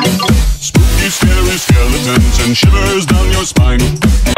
Spooky, scary skeletons and shivers down your spine.